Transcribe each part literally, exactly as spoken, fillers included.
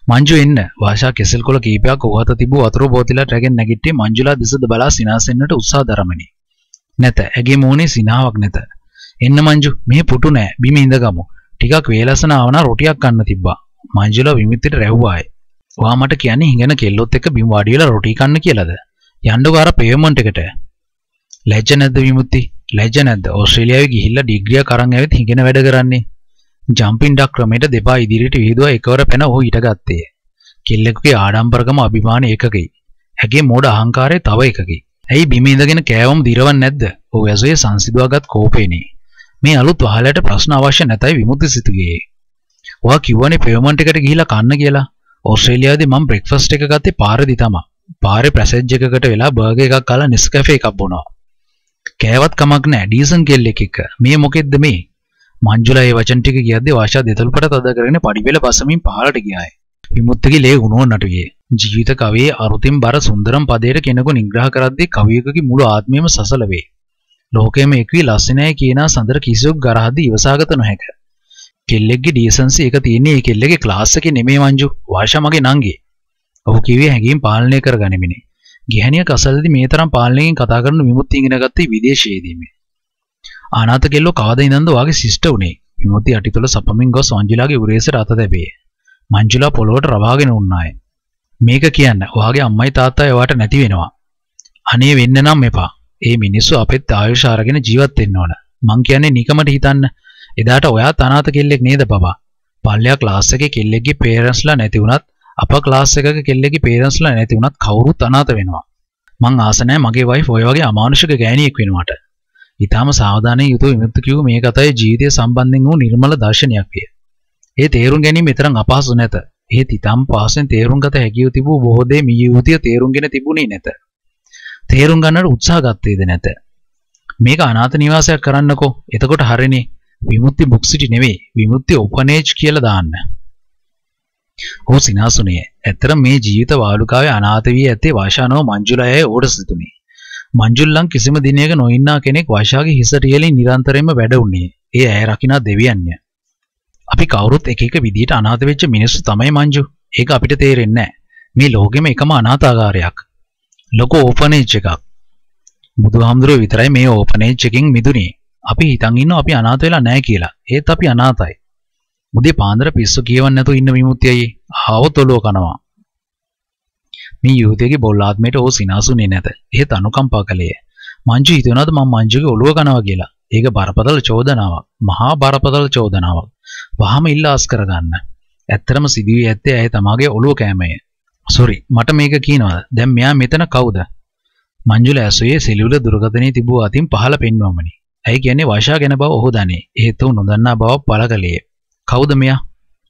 මංජු එන්න වාෂා කෙසෙල් කොළ කීපයක් ඔහත තිබූ වතුර බෝතලයක් රැගෙන නැගිට්ටි මංජුලා දෙසද බලා සිනාසෙන්නට උත්සාහ දරමිනි. නැත ඇගේ මූණේ සිනාවක් නැත. එන්න මංජු මේ පුටු නෑ බිම ඉඳගමු. ටිකක් වේලසන ආවනා රොටියක් කන්න තිබ්බා. මංජුලා විමුක්තිට රැව්වායි. වා මට කියන්නේ හිඟන කෙල්ලොත් එක්ක බිම් වාඩි වෙලා රොටි කන්න කියලාද? යන්නකෝ අර පේමන්ට් එකට. ලැජ්ජ නැද්ද විමුක්ති? ලැජ්ජ නැද්ද? ඕස්ට්‍රේලියාවේ ගිහිල්ලා ඩිග්‍රියක් අරන් ඇවිත් හිඟන වැඩ කරන්නේ. ජම්පින් ඩක් ක්‍රමයට දෙපා ඉදිරියට විහිදුවා එකවර පැන ඔහු ඊටගත්තේ. කෙල්ලෙකුගේ ආඩම්බරකම අභිමාන එකකයි. ඇගේ මෝඩ අහංකාරය තව එකකයි. ඇයි බිම ඉඳගෙන කෑවම දිරවන්නේ නැද්ද? ඔහු ඇසුවේ සංසිඳවාගත් කෝපේනේ. මේ අලුත් වහලට ප්‍රශ්න අවශ්‍ය නැතයි විමුක්ති සිතුවේ. ඔයා කිව්වනේ පේමන්ට් එකට ගිහිල්ලා කන්න කියලා. ඕස්ට්‍රේලියාවේදී මම බ්‍රෙක්ෆාස්ට් එක ගත්තේ පාරේදී තමයි. පාරේ ප්‍රැසේජ් එකකට වෙලා බර්ගර් එකක් කාලා නෙස්කැෆේ එකක් බොනවා. කෑවත් කමක් නැහැ ඩීසන් කෙල්ලෙක් එක්ක. මේ මොකෙද්ද මේ? මංජුලා ඒ වචන ටික කියද්දී වාෂා දෙතොල්පට තද කරගෙන පඩිපෙළ බසමින් පහළට ගියාය. විමුක්තිගේ ලේ උණුවන්නට වියේ. ජීවිත කවියේ අරුතින් බර සුන්දරම් පදයට කෙනෙකු නිග්‍රහ කරද්දී කවියෙකුගේ මුළු ආත්මයම සසල වේ. ලෝකයේම එක්වි ලස්සනයි කියන සඳර කිසිවක් ගරහදී ඉවසාගත නොහැක. කෙල්ලෙක්ගේ ඩීසන්සි එක තියෙන්නේ ඒ කෙල්ලගේ ක්ලාස් එකේ නෙමෙයි මංජු. වාෂා මගේ නංගි. ඔහු කිව්වේ හැඟීම් පාලනය කරගනිමිනේ. ගැහණියක් අසලදී මේ තරම් පාලනයකින් කතා කරන විමුක්ති ඉගෙන ගත්තේ විදේශයේදී මේ. ආනාත කෙල්ලෝ කවදා ඉඳන්ද වාගේ ශිෂ්ට උනේ. විමුක්ති අටිතුල සපමින් ගොස් මංජුලාගේ උරේසට අත දැබේ. මංජුලා පොළොවට රවාගෙන උන්නාය. මේක කියන්න ඔයාගේ අම්මයි තාත්තයි ඔයාට නැති වෙනවා. අනේ වෙන්න නම් එපා. ඒ මිනිස්සු අපෙත් ආයුෂ අරගෙන ජීවත් වෙන්න ඕන. මං කියන්නේ නිකමට හිතන්න. එදාට ඔයා තනාත කෙල්ලෙක් නේද බබා? පල්ලෙයා ක්ලාස් එකේ කෙල්ලෙක්ගේ පේරන්ට්ස්ලා නැති වුණත් අප ක්ලාස් එකක කෙල්ලෙක්ගේ පේරන්ට්ස්ලා නැති වුණත් කවුරුත් අනාත වෙනවා. මං ආස නැහැ මගේ වයිෆ් ඔය වගේ අමානුෂික ගෑණියෙක් වෙනවට. ඊටාම සාවධානයෙන් යුතුව විමුක්ති කිව්ව මේ කතාවේ ජීවිතය සම්බන්ධයෙන් වූ නිර්මල දර්ශනයක් විය. ඒ තේරුම් ගැනීම තරම් අපහසු නැත. ඒත් ඊටාම පහසෙන් තේරුම් ගත හැකිය තිබූ බොහෝ දේ මේ යුවතිය තේරුම්ගෙන තිබුණේ නැත. තේරුම් ගන්නට උත්සාහ ගත්තේද නැත. මේක අනාථ නිවාසයක් කරන්නකෝ. එතකොට හරිනේ. විමුක්ති බුක් සිටි නෙවෙයි. විමුක්ති ඔපනේජ් කියලා දාන්න. ඔහු සිනාසුනේ. ඇත්තටම මේ ජීවිත වාලුකාවේ අනාථ වී ඇත්තේ වාෂානෝ මංජුලායේ ඕඩ සිටුනේ. මංජුල්ලන් කිසිම දිනයක නොඉන්නා කෙනෙක් වාෂාගේ හිස රියලින් නිරන්තරයෙන්ම වැඩ උන්නේ. ඒ ඇය රකිනා දෙවියන්ය. අපි කවුරුත් එක එක විදිහට අනාථ වෙච්ච මිනිස්සු තමයි මංජු. ඒක අපිට තේරෙන්නේ නැහැ. මේ ලෝකෙම එකම අනාථාගාරයක්. ලොකු ඕපනේජ් එකක්. බුදුහාමුදුරුවෝ විතරයි මේ ඕපනේජ් එකකින් මිදුනේ. අපි හිතන් ඉන්නවා අපි අනාථ වෙලා නැහැ කියලා. ඒත් අපි අනාථයි. උදේ පාන්දර පිස්සු කියවන්න නැතුව ඉන්න විමුක්තියයි ආවොත් ඔලුව කනවා. මේ යුවතියගේ බොල් ආත්මයට ඕ සිනාසුනේ නැත. එහෙත් අනුකම්පා කළේය. මංජු හිතනවාද මම මංජුගේ ඔලුව කනවා කියලා. ඒක බරපතල චෝදනාවක්. මහා බරපතල චෝදනාවක්. වහම ඉල්ලාස් කරගන්න. ඇත්තරම සිදුවී ඇත්තේ ඇය තමාගේ ඔලුව කෑමය. සෝරි මට මේක කියනවාද? දැන් මෙයා මෙතන කවුද? මංජුල ඇසුවේ සෙලියුල දුරකථනයේ තිබූ අතින් පහළ පෙන්වමනි. ඇයි කියන්නේ වාෂා ගැන බව ඔහු දනේ. එහෙත් ඔහු නොදන්නා බව පළකලේ. කවුද මෙයා?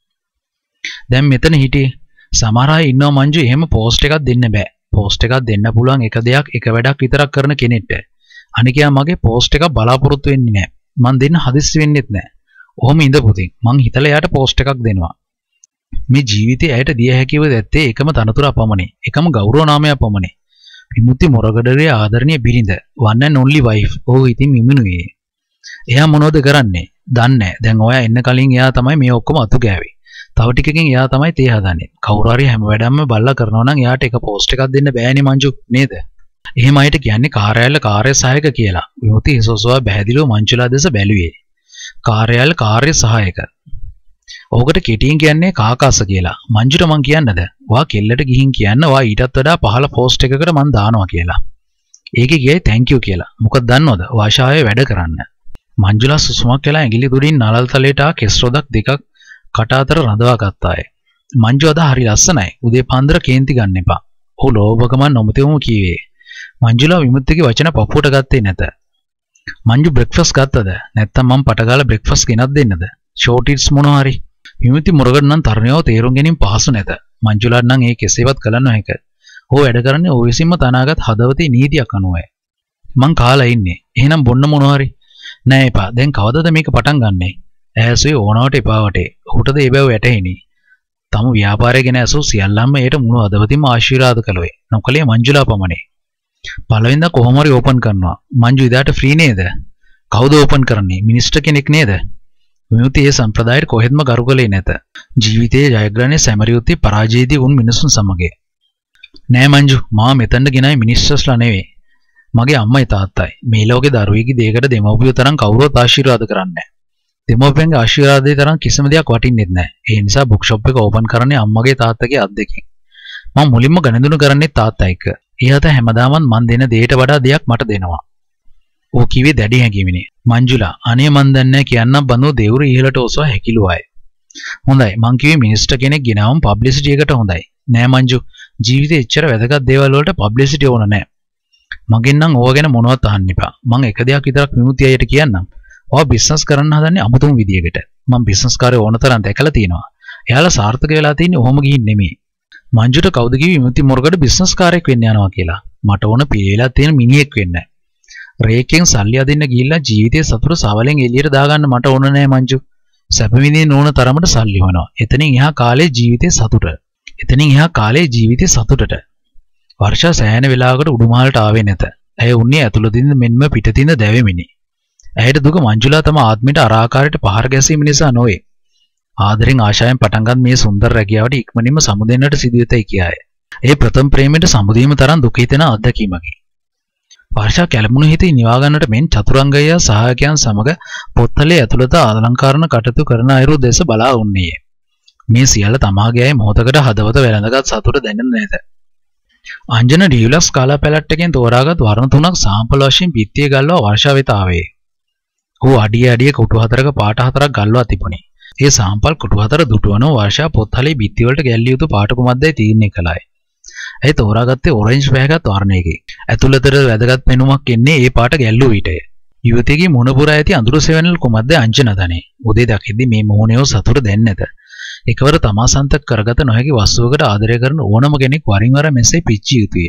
දැන් මෙතන හිටියේ. සමහර අය ඉන්නවා මංජු එහෙම පෝස්ට් එකක් දෙන්න බෑ. පෝස්ට් එකක් දෙන්න පුළුවන් එක දෙයක් එක වැඩක් විතරක් කරන කෙනෙක්ට. අනිකයා මගේ පෝස්ට් එකක් බලාපොරොත්තු වෙන්නේ නැහැ. මං දෙන්න හදිස්සි වෙන්නෙත් නැහැ. ඔහොම ඉඳපුතින් මං හිතලා එයාට පෝස්ට් එකක් දෙනවා. මේ ජීවිතේ ඇයට දිය හැකිව දැත්තේ එකම තනතුර අපමණයි. එකම ගෞරව නාමය අපමණයි. විමුක්ති මොරගඩරේ ආදරණීය බිරිඳ. one and only wife. ඔහු ඉතින් මිමුණුවේ. එයා මොනවද කරන්නේ? දන්නේ දැන් ඔයා එන්න කලින් එයා තමයි මේ ඔක්කොම අතු ගෑවේ. තව ටිකකින් එයා තමයි තේ හදන්නේ. කවුරු හරි හැම වැඩක්ම බල්ලා කරනවා නම් එයාට එක පෝස්ට් එකක් දෙන්න බෑනේ මංජු නේද? එහෙම අයට කියන්නේ කාර්යාල කාර්ය සහායක කියලා. විමුක්ති හිසෝසවා බැහැදිලිව මංජුලා දෙස බැලුවේ. කාර්යාල කාර්ය සහායක. ඕකට කෙටියෙන් කියන්නේ කාකාස කියලා. මංජුට මං කියන්නද? ඔයා කෙල්ලට ගිහින් කියන්න ඔයා ඊටත් වඩා පහළ පෝස්ට් එකකට මං දානවා කියලා. ඒකේ කියයි thank you කියලා. මොකද දන්නවද? වාෂාවේ වැඩ කරන්න. මංජුලා සුසුමක් වෙලා ඇඟිලි දුරින් නලල් තලයට ආ කෙස් රොදක් දෙකක් කට අතර රඳවා ගත්තාය. මංජු අද හරි ලස්සනයි. උදේ පාන්දර කේන්ති ගන්න එපා. ඔහු ලෝභකම නොමතෙවම කීවේ. මංජුලා විමුක්තිගේ වචන පපුවට ගත්තේ නැත. මංජු බ්‍රෙක්ෆාස්ට් ගත්තද? නැත්තම් මම පටගාලා බ්‍රෙක්ෆාස්ට් ගෙනත් දෙන්නද? ෂෝට් ඉට්ස් මොනවා හරි. විමුක්ති මොරගඩ නම් තරණයව තේරුම් ගැනීම පහසු නැත. මංජුලාට නම් ඒ කෙසේවත් කළ නොහැක. ඔහු වැඩ කරන්නේ ඔය විසින්ම තනාගත් හදවතේ නීතියක් අනුවයි. මං කාලා ඉන්නේ. එහෙනම් බොන්න මොනවා හරි. නෑ එපා. දැන් කවදද මේක පටන් ගන්නෙ? ඇසුවේ ඕනවට එපා වටේ. ඔහුටද ඒ බව වැටහෙනි. තම ව්‍යාපාරය ගැන ඇසූ සියල්ලන්ම ඒට මුළු හදවතින්ම ආශිර්වාද කළෝය. නොකලේ මංජුලා පමණයි. පළවෙනිදා කොහොම හරි ඕපන් කරනවා. මංජු ඉදාට ෆ්‍රී නේද? කවුද ඕපන් කරන්නේ? මිනිස්ටර් කෙනෙක් නේද? විමුක්ති ඒ සම්ප්‍රදායට කොහෙත්ම ගරු කළේ නැත. ජීවිතයේ ජයග්‍රහණය සැමරියුත්තේ පරාජයේදී උන් මිනිසුන් සමගය. නෑ මංජු මා මෙතනට ගෙනයි මිනිස්සුස්ලා නෙවෙයි. මගේ අම්මයි තාත්තයි. මේ ලෝකේ දරුවෙකුගේ දෙයකට දෙමව්පියෝ තරම් කවුරුවත් ආශිර්වාද කරන්නේ නැහැ. දෙමව්පියන්ගේ ආශිර්වාදේ තරම් කිසිම දෙයක් වටින්නේ නැහැ. ඒ නිසා බුක් ෂොප් එක ඕපන් කරන්නේ අම්මගේ තාත්තගේ අත් දෙකෙන්. මම මුලින්ම ගණඳුන කරන්නේ තාත්තා එක්ක. එයාට හැමදාමත් මන් දෙන දෙයට වඩා දෙයක් මට දෙනවා. ඕ කිව්වේ දැඩි හැඟීමනේ. මංජුලා අනේ මන් දන්නේ කියන්නම් බඳු දෙවුරු ඉහළට ඔසව හැකිලුවාය. හොඳයි මං කිව්වේ මිනිස්ටර් කෙනෙක් ගෙනාවම පබ්ලිසිටි එකට හොඳයි. නෑ මංජු ජීවිතේ එච්චර වැදගත් දේවල් වලට පබ්ලිසිටි ඕන නෑ. මගෙන් නම් ඕවා ගැන මොනවත් අහන්න එපා. මං එක දෙයක් විතරක් විමුක්තිය අයට කියන්නම්. ඔයා බිස්නස් කරන්න හදන්නේ අමුතුම විදියකට. මං බිස්නස් කාර්ය ඕන තරම් දැකලා තියෙනවා. එයාලා සාර්ථක වෙලා තියෙන්නේ ඔහොම ගිහින් නෙමෙයි. මංජුට කවුද කිව්වේ විමුක්ති මොරකට බිස්නස් කාර්යයක් වෙන්න යනවා කියලා? මට ඕන පිළිවෙලා තියෙන මිනිහෙක් වෙන්න. රේකෙන් සල්ලි අදින්න ගිහිල්ලා ජීවිතේ සතුට සවලෙන් එළියට දාගන්න මට ඕන නෑ මංජු. සැප විඳින්න ඕන තරමට සල්ලි වෙනවා. එතනින් එහා කාලේ ජීවිතේ සතුට. එතනින් එහා කාලේ ජීවිතේ සතුටට. වර්ෂා සෑහෙන වෙලාවකට උඩුමහලට ආවේ නැත. ඇය උන්නේ ඇතුළතින්ද මෙන්ම පිටතින්ද දැවෙමිනි. ඇයට දුක මංජුලා තම ආත්මයට අර ආකාරයට පහර ගැසීම නිසා නොවේ. ආදරෙන් ආශාවෙන් පටන්ගත් මේ සුන්දර රැකියාවට ඉක්මනින්ම සමුදෙන්නට සිදුවෙතයි කියාය. ඒ ප්‍රථම ප්‍රේමයට සමුදීම තරම් දුක හිතෙන අත්දැකීමකි. වර්ෂා කැළඹුණු හිතේ නිවා ගන්නට මෙන් චතුරංගය සහායකයන් සමග පොත්තලේ ඇතුළත ආලංකාරණ කටයුතු කරන අයුරු දෙස බලා උන්නේය. මේ සියල්ල තමාගේ අය මොහොතකට හදවත වැළඳගත් සතුට දැනෙන්නේ නැත. අංජන ඩියුලක්ස් කාලා පැලට් එකෙන් තෝරාගත් වර්ණ තුනක් සාම්පල් වශයෙන් පිටියේ ගල්වා වර්ෂා වෙත ආවේ. ඌ අඩිය අඩිය කුටු හතරක පාට හතරක් ගල්වා තිබුණේ. ඒ සාම්පල් කුටු හතර දුටුවනෝ වර්ෂා පොත්හලේ බිත්ති වලට ගැල්ලිය යුතු පාට කුමක්දයි තීරණය කළාය. ඇය තෝරාගත්තේ ඔරෙන්ජ් පැහැගත් වර්ණයකි. ඇතුළතට වැදගත් පෙනුමක් එන්නේ ඒ පාට ගැල්ලූ විටය. යුවතියගේ මුණ පුරා ඇති අඳුරු සෙවණල් කුමක්ද අංජන දනේ. උදේ දකිද්දි මේ මොහොනේව සතුට දැන්නේ නැත. එකවර තමා සන්තක කරගත නොහැකි වස්තුවකට ආදරය කරන ඕනම කෙනෙක් වරින් වර මෙසේ පිච්චිය යුතුය.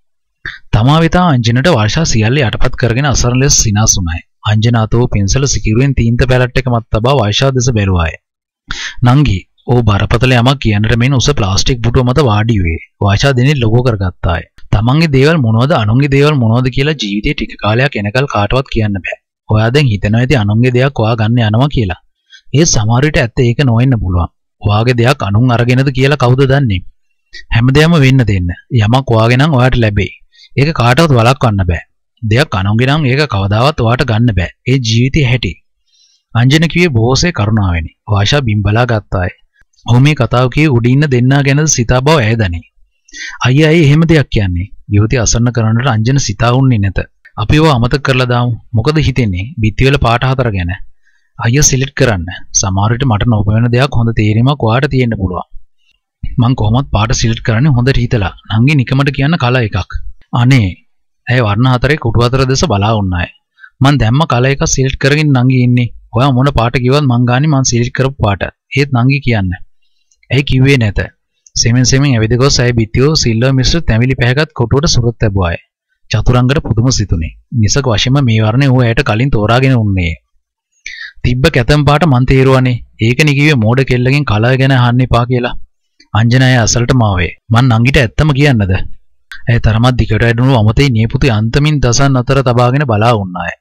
තමා වෙත අංජනට වර්ෂා සියල්ල යටපත් කරගෙන අසරණ ලෙස සිනාසුනායි. අංජන අතෝ පෙන්සල සිකිරුවෙන් තීන්ත පැලට් එක මත තබා වර්ෂා දෙස බැලුවාය. නංගි ඕ බරපතල යමක් කියන්නට මෙන් උස ප්ලාස්ටික් පුටුව මත වාඩි වූයේ. වර්ෂා දෙනේ ලොගෝ කරගත්තාය. තමන්ගේ දේවල් මොනවද අනුන්ගේ දේවල් මොනවද කියලා ජීවිතේ ටික කාලයක් එනකල් කාටවත් කියන්න බෑ. ඔයා දැන් හිතනවා ඇති අනුන්ගේ දෙයක් ඔයා ගන්න යනවා කියලා. ඒ සමහර විට ඇත්ත ඒක නොවෙන්න පුළුවන්. ඔයාගේ දෙයක් අනුන් අරගෙනද කියලා කවුද දන්නේ? හැමදේම වෙන්න දෙන්න. යමක් ඔයාගේ නම් ඔයාට ලැබෙයි. ඒක කාටවත් වළක්වන්න බෑ. දෙයක් අනුන්ගේ නම් ඒක කවදාවත් ඔයාට ගන්න බෑ. ඒ ජීවිතේ හැටි. අංජන කිව්වේ බොහෝසේ කරුණාවෙනි. වාෂා බිම්බලා ගත්තාය. ඔහු මේ කතාව කියේ උඩින් ඉන්න දෙන්නා ගැනද සිතා බව ඇය දනී. අයියා ඇයි එහෙම දෙයක් කියන්නේ? යුවතිය අසන්න කරන්නට අංජන සිතා උන්නේ නැත. අපි ඒව අමතක කරලා දාමු. මොකද හිතෙන්නේ? බිත්තිවල පාට හතර ගැන. අයියා සිලෙක්ට් කරන්න. සමහර විට මට නොපෙනෙන දෙයක් හොඳ තේරීමක් ඔයාට තියෙන්න පුළුවන්. මං කොහොමත් පාට සිලෙක්ට් කරන්නේ හොඳට හිතලා. නංගි නිකමට කියන්න කල එකක්. අනේ. ඇය වර්ණ හතරේ කුටු හතර දෙස බලා වුණාය. මං දැම්ම කල එකක් සිලෙක්ට් කරගෙන නංගි ඉන්නේ. ඔයා මොන පාට කිව්වත් මං ගාන්නේ මං සිලෙක්ට් කරපු පාට. ඒත් නංගි කියන්න. ඇයි කිව්වේ නැත? සෙමෙන් සෙමෙන් ඇවිද ගොස් ඇය බිත්තියෝ සිල්වර් මිශ්‍ර තැඹිලි පැහැගත් කොටුවට සුරත් ලැබුවාය. චතුරංගට පුදුම සිතුනේ. නිසක වශයෙන්ම මේ වර්ණය ඌ ඇයට කලින් තෝරාගෙන උන්නේ. තිබ්බ කැතම් පාට මන් තේරුවානේ. ඒකනේ කිව්වේ මෝඩ කෙල්ලගෙන් කලර් ගැන අහන්න එපා කියලා. අංජන අය අසලට මාවේ. මං නංගිට ඇත්තම කියන්නද? ඇය තරමක් දිගට ඇදුණු අමතේ නියපොතු අන්තමින් දසන් අතර තබාගෙන බලා වුණාය.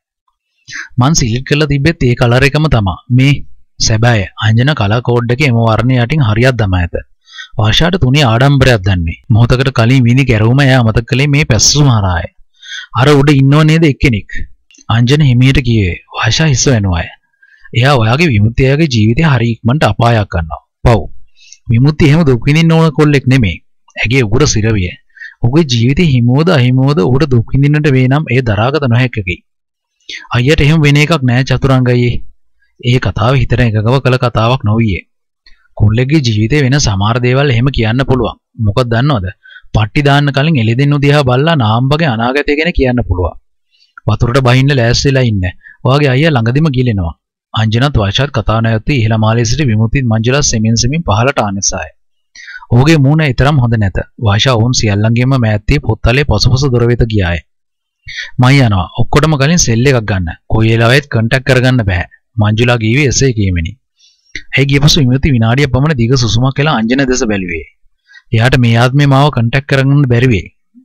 මං සිලෙක්ට් කරලා තිබ්බෙත් ඒ කලර් එකම තමයි. මේ සැබෑ අංජන කලර් කෝඩ් එකේ එම වර්ණය යටින් හරියක් දමා ඇත. වාෂාට තුනේ ආඩම්බරයක් දන්නේ. මොහොතකට කලින් විනි ගැරවුම එයා අමතක කළේ මේ පැස්සු මහරාය. අර උඩ ඉන්නව නේද එක්කෙනෙක්? අංජන හිමියට කියේ. වාෂා හිස වෙනවාය. එයා ඔයාගේ විමුක්තියගේ ජීවිතය හරි ඉක්මනට අපායක් ගන්නවා. පව්. විමුක්තිය එහෙම දුක් විඳින්න ඕන කොල්ලෙක් නෙමෙයි. ඇගේ උගුර සිරවිය. ඔහුගේ ජීවිතේ හිමෝද අහිමෝද උඩ දුක් විඳින්නට වේ නම් ඒ දරාගත නොහැක්කකි. අයියට එහෙම වෙන එකක් නෑ චතුරංගයේ. ඒ කතාව හිතට එකගව කළ කතාවක් නොවියේ. කුල්ලෙක්ගේ ජීවිතේ වෙන සමහර දේවල් එහෙම කියන්න පුළුවන්. මොකද දන්නවද? පට්ටි දාන්න කලින් එළිදෙන්නු දිහා බලලා නාම්බගේ අනාගතය ගැන කියන්න පුළුවන්. වතුරට බහින්න ලෑස්තිලා ඉන්න. ඔයාගේ අයියා ළඟදිම ගිලෙනවා. අංජනත් වර්ෂාත් කතාව නැවතී ඉහළ මාලයේ සිට විමුක්තිත් මංජුලා සෙමින් සෙමින් පහළට ආනෙසාය. ඔහුගේ මූණ ඊතරම් හොඳ නැත. වර්ෂා වුන් සියල්ලංගෙම මෑත්තේ පොත්තලේ පසුපස දොර වෙත ගියාය. මම යනවා. ඔක්කොටම කලින් සෙල් එකක් ගන්න. කොයි වෙලාවෙත් කන්ටැක්ට් කරගන්න බෑ. මංජුලා ගියේ එසේ කීමෙනි. ඇයි ගියපසු විමුක්ති විනාඩියක් පමණ දීඝ සුසුමක් කියලා අංජන දෙස බැලුවේ. එයාට මේ ආත්මේ මාව කන්ටැක්ට් කරගන්න බැරි වෙයි.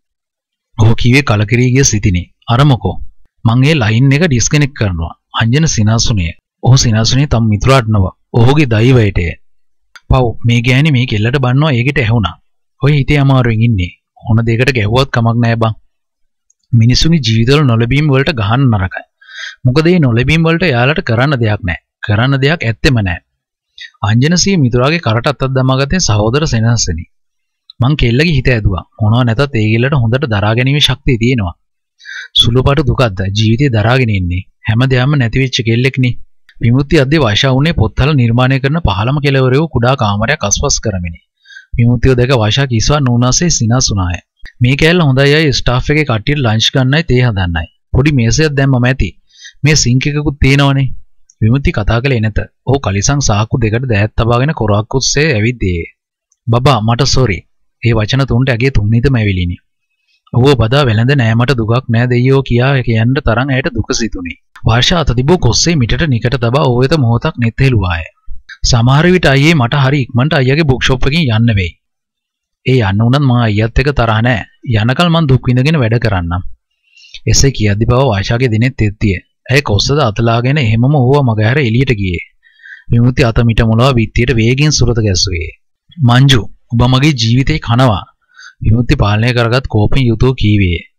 ඔහු කිව්වේ කලකිරී ගිය සිටිනේ. අර මොකෝ? මං ඒ ලයින් එක ඩිස්කනෙක්ට් කරනවා. අංජන සිනාසුනේ. ඔහු සිනාසුනේ තම මිතුරාට නව. ඔහුගේ දෛවයටය. පව් මේ ගෑණි මේ කෙල්ලට බන්නවා ඒකට ඇහුණා. ඔය හිතේ අමාරුවෙන් ඉන්නේ. ඕන දෙයකට ගැහුවත් කමක් නෑ බං. මිනිසුන්ගේ ජීවිතවල නොලැබීම් වලට ගහන්න නරකයි. මොකද මේ නොලැබීම් වලට යාලට කරන්න දෙයක් නෑ. කරන්න දෙයක් ඇත්තෙම නෑ. අංජනසිය මිතුරාගේ කරට අතක් දමාගත්තේ සහෝදර සෙනහසෙනි. මං කෙල්ලගේ හිත ඇදුවා. මොනවා නැතත් ඒ කෙල්ලට හොඳට දරා ගැනීමේ ශක්තිය තියෙනවා. සුළුපාට දුකක්ද ජීවිතේ දරාගෙන ඉන්නේ. හැමදේම නැති වෙච්ච කෙල්ලෙක්නේ. විමුක්තිය අධ්‍ය වශා වුණේ පොත්වල නිර්මාණය කරන පහළම කෙළවරේ කුඩා කාමරයක් අස්වස් කරමිනි. විමුක්තිය දැක වශා කිස්වා නුනාසේ සිනාසුනාය. මේ කෑල්ල හොඳයි අය ස්ටාෆ් එකේ කට්ටියට ලන්ච් ගන්නයි තේ හදන්නයි. පොඩි මේසයක් දැම්මම ඇති. මේ සිංක් එකකුත් තියෙනවනේ. විමුක්ති කතා කළේ නැත. ඔහු කලිසම් සාක්කු දෙකට දැහැත් තබාගෙන කොරක් උස්සේ ඇවිද්දී. බබා මට සෝරි. ඒ වචන තුනට ඇගේ තුන්නිතම ඇවිලිනි. ඌව බදා වැළඳ නෑ මට දුකක් නෑ දෙයියෝ කියා කියන්න තරම් ඇයට දුක සිතුනේ. වර්ෂා අත තිබූ කොස්සේ මිටට නිකට තබා ඌ වෙත මොහොතක් net හෙළුවාය. සමහර විට අයියේ මට හරි ඉක්මනට අයියාගේ බුක් ෂොප් එකකින් යන්න වෙයි. ඒ යන්න උනත් මම අයියත් එක්ක තරහ නෑ. යනකල් මං දුක් විඳගෙන වැඩ කරන්නම්. එසේ කියද්දි බව වර්ෂාගේ දිනෙත් තෙත්තිය. ඇය කොස්සද අතලාගෙන එහෙමම ඌව මගහැර එළියට ගියේ. විමුක්ති අත මිට මොලව බිත්තියට වේගෙන් සුරත ගැස්සුවේ. මංජු ඔබ මගේ ජීවිතේ කනවා. විමුක්ති පාලනය කරගත් කෝපෙන් යුතුව කීවේ.